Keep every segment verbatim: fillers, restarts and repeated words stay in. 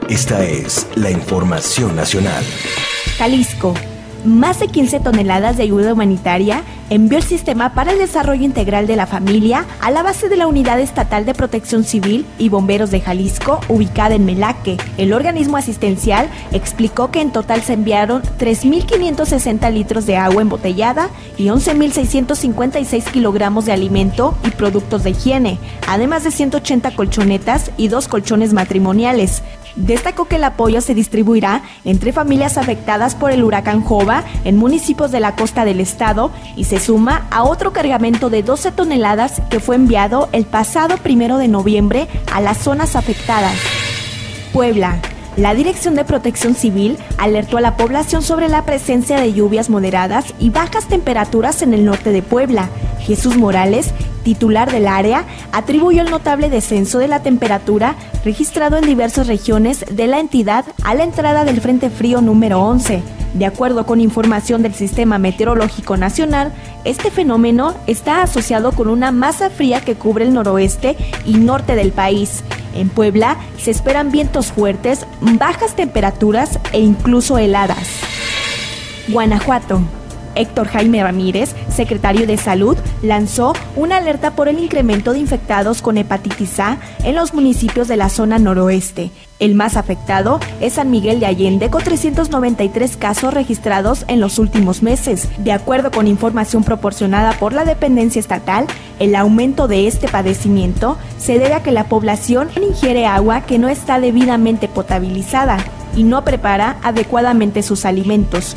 Esta es la información nacional. Jalisco. Más de quince toneladas de ayuda humanitaria envió el Sistema para el Desarrollo Integral de la Familia a la base de la Unidad Estatal de Protección Civil y Bomberos de Jalisco, ubicada en Melaque. El organismo asistencial explicó que en total se enviaron tres mil quinientos sesenta litros de agua embotellada y once mil seiscientos cincuenta y seis kilogramos de alimento y productos de higiene, además de ciento ochenta colchonetas y dos colchones matrimoniales. Destacó que el apoyo se distribuirá entre familias afectadas por el huracán Jova en municipios de la costa del estado y se suma a otro cargamento de doce toneladas que fue enviado el pasado primero de noviembre a las zonas afectadas. Puebla. La Dirección de Protección Civil alertó a la población sobre la presencia de lluvias moderadas y bajas temperaturas en el norte de Puebla. Jesús Morales, titular del área, atribuyó el notable descenso de la temperatura registrado en diversas regiones de la entidad a la entrada del Frente Frío número once. De acuerdo con información del Sistema Meteorológico Nacional, este fenómeno está asociado con una masa fría que cubre el noroeste y norte del país. En Puebla se esperan vientos fuertes, bajas temperaturas e incluso heladas. Guanajuato. Héctor Jaime Ramírez, secretario de Salud, lanzó una alerta por el incremento de infectados con hepatitis A en los municipios de la zona noroeste. El más afectado es San Miguel de Allende, con trescientos noventa y tres casos registrados en los últimos meses. De acuerdo con información proporcionada por la dependencia estatal, el aumento de este padecimiento se debe a que la población ingiere agua que no está debidamente potabilizada y no prepara adecuadamente sus alimentos.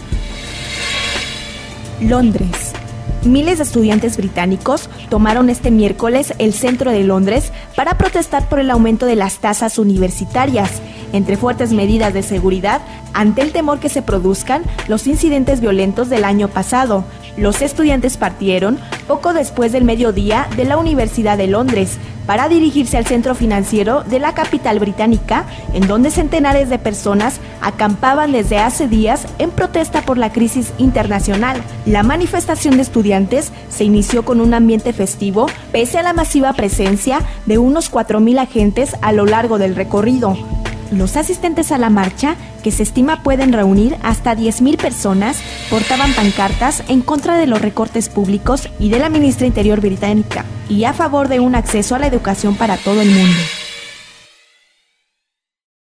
Londres. Miles de estudiantes británicos tomaron este miércoles el centro de Londres para protestar por el aumento de las tasas universitarias, entre fuertes medidas de seguridad ante el temor que se produzcan los incidentes violentos del año pasado. Los estudiantes partieron poco después del mediodía de la Universidad de Londres para dirigirse al centro financiero de la capital británica, en donde centenares de personas acampaban desde hace días en protesta por la crisis internacional. La manifestación de estudiantes se inició con un ambiente festivo, pese a la masiva presencia de unos cuatro mil agentes a lo largo del recorrido. Los asistentes a la marcha, que se estima pueden reunir hasta diez mil personas, portaban pancartas en contra de los recortes públicos y de la ministra Interior británica, y a favor de un acceso a la educación para todo el mundo.